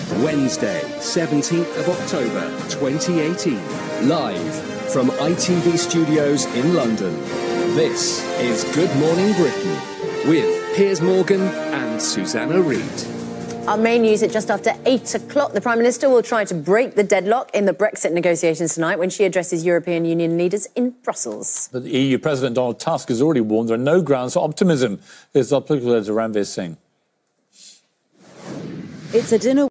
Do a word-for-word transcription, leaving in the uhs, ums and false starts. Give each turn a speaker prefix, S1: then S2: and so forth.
S1: Wednesday, seventeenth of October, twenty eighteen. Live from I T V Studios in London. This is Good Morning Britain with Piers Morgan and Susanna Reid.
S2: Our main news at just after eight o'clock. The Prime Minister will try to break the deadlock in the Brexit negotiations tonight when she addresses European Union leaders in Brussels.
S3: But the E U President Donald Tusk has already warned there are no grounds for optimism. Here's our political editor Ranveer Singh.
S4: It's a dinner